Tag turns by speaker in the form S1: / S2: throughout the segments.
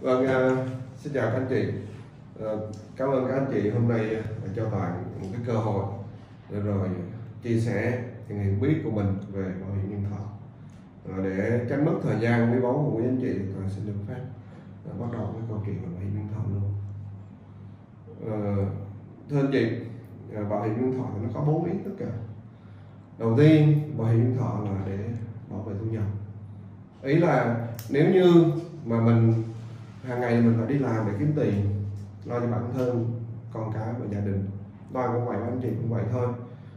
S1: Vâng, xin chào các anh chị. Cảm ơn các anh chị hôm nay cho Toàn một cái cơ hội để rồi chia sẻ những hiểu biết của mình về bảo hiểm nhân thọ. Để tránh mất thời gian quý báu của quý anh chị thì Toàn xin được phép bắt đầu với câu chuyện về bảo hiểm nhân thọ luôn. Thưa anh chị, bảo hiểm nhân thọ nó có 4 ý tất cả. Đầu tiên, bảo hiểm nhân thọ là để bảo vệ thu nhập. Ý là nếu như mà mình hàng ngày mình phải đi làm để kiếm tiền lo cho bản thân, con cái và gia đình, Toàn cũng vậy, anh chị cũng vậy thôi,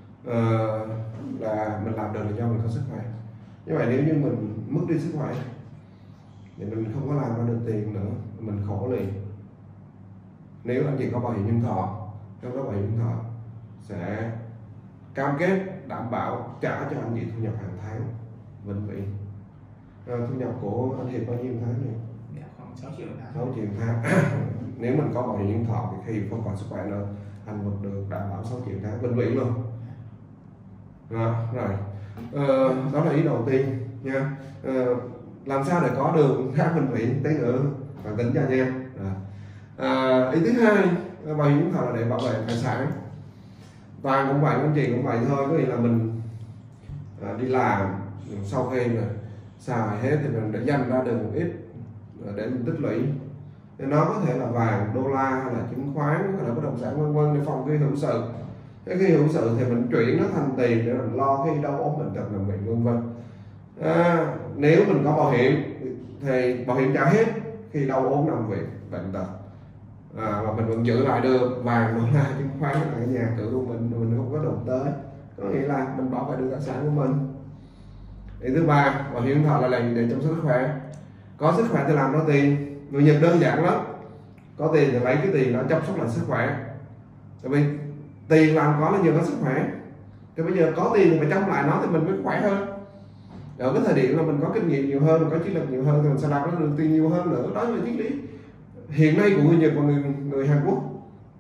S1: là mình làm được là do mình có sức khỏe. Như vậy nếu như mình mất đi sức khỏe thì mình không có làm ra được tiền nữa, mình khổ liền. Nếu anh chị có bảo hiểm nhân thọ, trong đó bảo hiểm nhân thọ sẽ cam kết đảm bảo trả cho anh chị thu nhập hàng tháng vĩnh viễn. Thu nhập của anh Hiệp bao nhiêu một tháng nhỉ?
S2: Dạ, khoảng 6 triệu một tháng.
S1: 6 triệu một tháng. Nếu mình có bảo hiểm nhân thọ thì khi không còn sức khỏe nữa, anh vẫn được đảm bảo 6 triệu một tháng vĩnh viễn luôn. Rồi, đó là ý đầu tiên nha. Làm sao để có được tháng vĩnh viễn tí nữa bạn tính cho nha. Ý thứ hai, bảo hiểm nhân thọ là để bảo vệ tài sản. Toàn cũng vậy, anh chị cũng vậy thôi, có nghĩa là mình đi làm sau khi mà xài hết thì mình đã dành ra được một ít để mình tích lũy. Thì nó có thể là vàng, đô la hay là chứng khoán hay là bất động sản vân vân để phòng khi hữu sự. Cái khi hữu sự thì mình chuyển nó thành tiền để mình lo khi đau ốm bệnh tật nằm bệnh vân vân. Nếu mình có bảo hiểm thì bảo hiểm trả hết khi đau ốm nằm viện bệnh tật, và mình vẫn giữ lại được vàng, đô la, chứng khoán là cái nhà cửa của mình không có đụng tới, có nghĩa là mình bảo vệ được tài sản của mình. Ý thứ ba, bảo hiểm nhân thọ là để chăm sóc sức khỏe. Có sức khỏe thì làm ra tiền. Người Nhật đơn giản lắm, có tiền thì lấy cái tiền đó chăm sóc lại sức khỏe. Tại vì tiền làm có là nhờ có sức khỏe. Thì bây giờ có tiền thì phải chăm lại nó thì mình mới khỏe hơn. Ở cái thời điểm là mình có kinh nghiệm nhiều hơn, mình có trí lực nhiều hơn thì mình sẽ làm được tiền nhiều hơn nữa. Đó là triết lý hiện nay của người Nhật và người Hàn Quốc.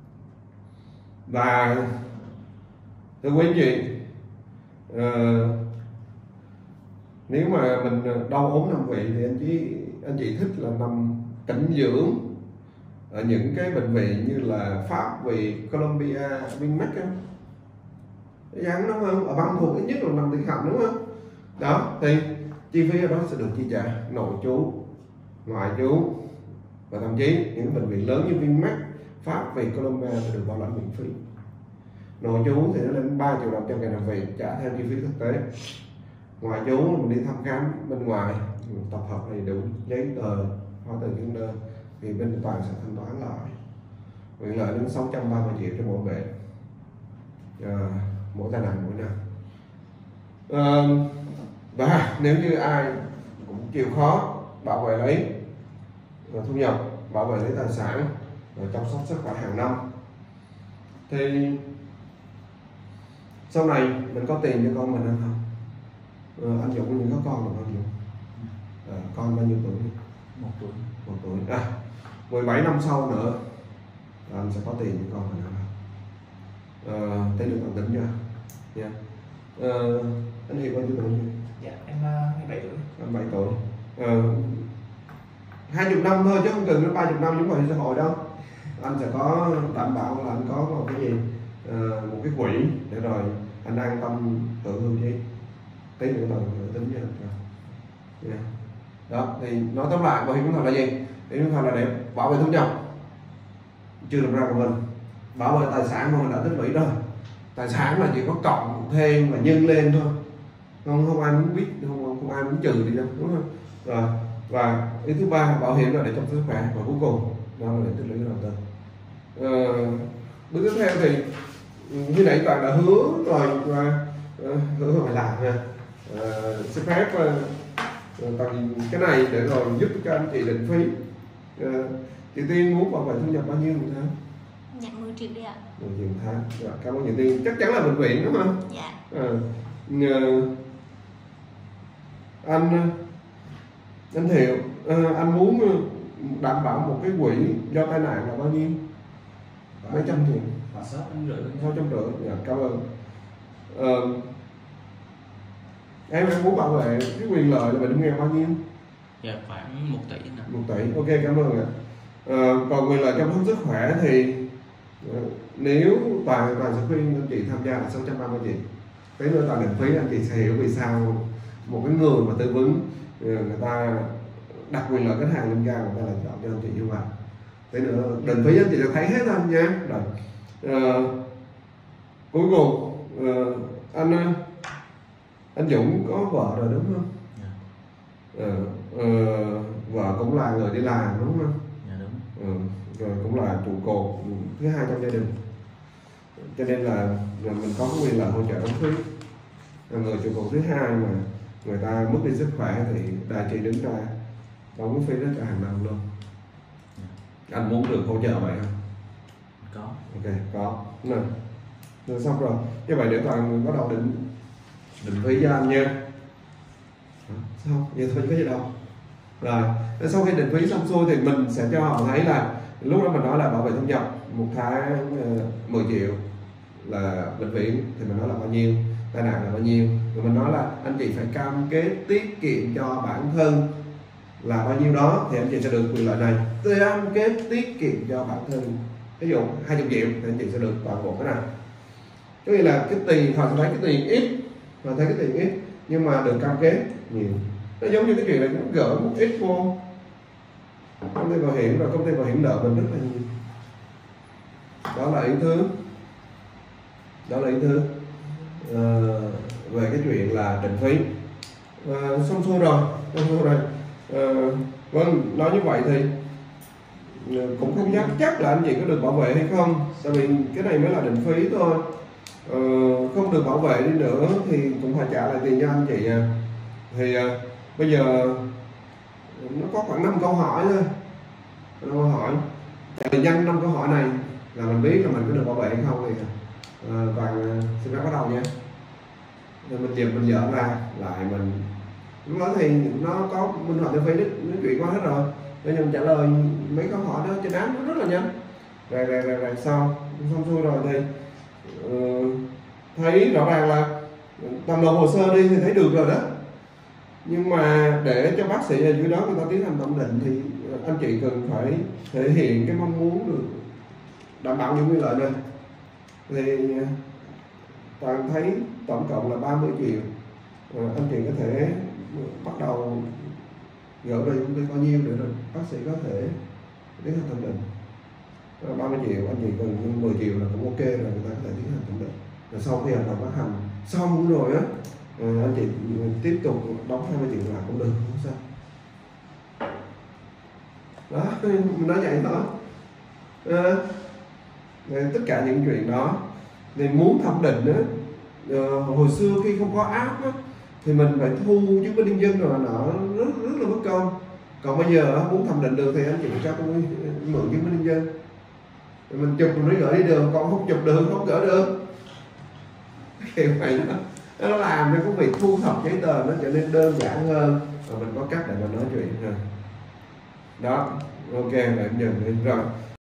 S1: Và thưa quý anh chị, nếu mà mình đau ốm nằm viện thì anh chị thích là nằm tĩnh dưỡng ở những cái bệnh viện như là Pháp Việt, Colombia, Vinmec không? Dán đúng không? Ở Băng Thuộc ít nhất là nằm tiền khẩm đúng không? Đó thì chi phí ở đó sẽ được chi trả nội trú, ngoại trú và thậm chí những bệnh viện lớn như Vinmec, Pháp Việt, Colombia sẽ được bảo lãnh miễn phí. Nội trú thì nó lên 3 triệu đồng cho ngày nằm viện trả theo chi phí thực tế. Ngoại trú mình đi thăm khám bên ngoài tập hợp đầy đủ giấy tờ, hóa tờ chứng đơn thì bên Toàn sẽ thanh toán lại, quyền lợi đến 630 triệu cho mỗi bệnh, mỗi tai nạn mỗi năm. Và nếu như ai cũng chịu khó bảo vệ lấy thu nhập, bảo vệ lấy tài sản và chăm sóc sức khỏe hàng năm thì sau này mình có tiền cho con mình hay không? Anh Dũng những có con được không Dũng? Con bao nhiêu tuổi?
S2: 1 tuổi.
S1: 1 tuổi. 17 năm sau nữa anh sẽ có tiền cho con mình không? Tính được tính chưa? Nha. Anh Hiệp bao nhiêu tuổi?
S2: Dạ, em 27 tuổi.
S1: 27 tuổi. 20 năm thôi chứ không cần đến 30 năm giống bảo hiểm xã hội đâu. Anh sẽ có đảm bảo là anh có một cái gì, một cái quỹ để rồi anh an tâm hưởng hưu chi. Tí nữa tầng tính cho anh. Đó thì nói tóm lại, bảo hiểm nhân thọ là gì? Bảo hiểm nhân thọ là để bảo vệ thu nhập chưa được ra của mình, bảo vệ tài sản mà mình đã tích lũy rồi. Tài sản là chỉ có cộng thêm và nhân lên thôi, không ai muốn biết, không ai muốn trừ đi đâu, đúng không? Rồi, và ý thứ ba, bảo hiểm là để chăm sóc sức khỏe, và cuối cùng đó là để tích lũy đầu tư. Bước tiếp theo thì như nãy Toàn đã hứa rồi và hứa phải làm nha. Xin phép bằng cái này để rồi giúp cho anh chị định phí. Chị Tiên muốn bảo vệ thu nhập bao nhiêu một tháng?
S3: Dạ 10 triệu đi ạ.
S1: 10 triệu một tháng. Dạ, cảm ơn chị Tiên. Chắc chắn là bệnh viện đúng không?
S3: Dạ.
S1: Anh Thiệu, anh muốn đảm bảo một cái quỹ do tai nạn là bao nhiêu? Mấy trăm triệu?
S2: 650.
S1: 650. Dạ, cảm ơn. Em muốn bảo vệ cái quyền lợi là bệnh nghèo bao nhiêu?
S2: Dạ khoảng 1 tỷ nè.
S1: 1 tỷ, ok, cảm ơn ạ. Còn quyền lợi chăm sóc sức khỏe thì nếu Toàn sẽ khuyên anh chị tham gia là 630 triệu. Thế nữa Toàn định phí anh chị sẽ hiểu vì sao một cái người mà tư vấn người ta đặt quyền lợi khách hàng lên cao, người ta lại chọn cho anh chị như vậy. Thế nữa định phí anh chị sẽ thấy hết anh nha. Rồi cuối cùng anh Dũng có vợ rồi đúng không?
S2: Dạ.
S1: Vợ cũng là người đi làm đúng không?
S2: Dạ đúng.
S1: Rồi cũng là trụ cột thứ hai trong gia đình, cho nên là mình có cái quyền lợi hỗ trợ đóng phí. Người trụ cột thứ hai mà người ta mất đi sức khỏe thì đại chị đứng ra đóng cái phí đó cho hàng năm luôn. Anh muốn được hỗ trợ vậy không?
S2: Có.
S1: Ok, có. Rồi xong rồi. Như vậy để Toàn bắt đầu định phí cho anh nha. Sao? Vậy thôi chứ có gì đâu. Rồi, sau khi định phí xong xuôi thì mình sẽ cho họ thấy là lúc đó mình nói là bảo vệ thu nhập một tháng 10 triệu là bệnh viện, thì mình nói là bao nhiêu, tai nạn là bao nhiêu, rồi mình nói là anh chị phải cam kết tiết kiệm cho bản thân là bao nhiêu đó thì anh chị sẽ được quyền lợi này. Cam kết tiết kiệm cho bản thân ví dụ 20 triệu thì anh chị sẽ được toàn bộ cái này. Có nghĩa là cái tiền họ sẽ thấy cái tiền ít, họ thấy cái tiền ít nhưng mà được cam kết nhiều. Nó giống như cái chuyện này nó gỡ một ít vô công ty bảo hiểm, rồi công ty bảo hiểm nợ mình rất là nhiều. Đó là ý thứ về cái chuyện là định phí. Xong xuôi rồi. Vâng, nói như vậy thì cũng không dám chắc là anh chị có được bảo vệ hay không, tại vì cái này mới là định phí thôi. Không được bảo vệ đi nữa thì cũng phải trả lại tiền cho anh chị. Thì bây giờ nó có khoảng 5 câu hỏi thôi. 5 câu hỏi. Trả lời nhanh 5 câu hỏi này là mình biết là mình có được bảo vệ hay không. Thì Toàn xin phép bắt đầu nha. Rồi mình dỡ ra lại mình lúc đó thì nó có minh họa tiêu phí nó chuyện qua hết rồi. Bây giờ mình trả lời mấy câu hỏi đó trên app nó rất là nhanh. Rồi xong xuôi rồi thì thấy rõ ràng là toàn nộp hồ sơ đi thì thấy được rồi đó. Nhưng mà để cho bác sĩ ở dưới đó người ta tiến hành thẩm định thì anh chị cần phải thể hiện cái mong muốn được đảm bảo những quyền lợi này. Thì Toàn thấy tổng cộng là 30 triệu. Anh chị có thể bắt đầu gỡ về công ty bao nhiêu để rồi bác sĩ có thể tiến hành thẩm định. 30 triệu anh chị cần 10 triệu là cũng ok rồi, người ta có thể tiến hành thẩm định. Rồi sau khi hợp đồng phát hành xong rồi á, anh chị tiếp tục đóng 20 triệu là cũng được, không sao. Đó, mình nói vậy thôi. Tất cả những chuyện đó thì muốn thẩm định á, hồi xưa khi không có app á, thì mình phải thu chứng minh nhân dân rồi nó rất là mất công. Còn bây giờ muốn thẩm định được thì anh chị cho tôi mượn chứng minh nhân dân, mình chụp mình mới gửi đi được, còn không chụp được không gửi được. Kiểu vậy đó. Nó làm cho cái việc thu thập giấy tờ nó trở nên đơn giản hơn và mình có cách để mà nói chuyện hơn. Đó, ok, để em nhìn rồi.